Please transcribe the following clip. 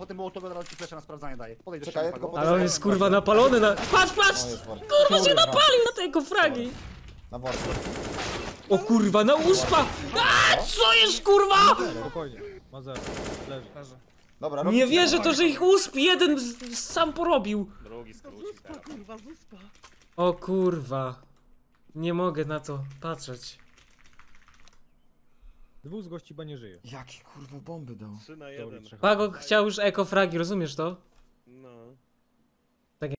potem było to od ci flesze na sprawdzanie daje. Podejdź do Czekaj, ściany, tylko Pago. Ale on jest kurwa napalony na... Patrz, patrz! No, jest bardzo. Kurwa się napalił na tego fragi! Na worku. O kurwa, na uspa! A, co jest kurwa? Spokojnie. Ma zero. Leży. Dobra, Nie robicie wierzę na to, że ich usp jeden sam porobił. Drugi skrócił teraz. Kurwa, zuspa. O kurwa. Nie mogę na to patrzeć. Dwóch z gości chyba nie żyje. Jakie kurwa bomby dał? 3 na Teorii 1. trzech. Pago chciał już ekofragi, rozumiesz to? No.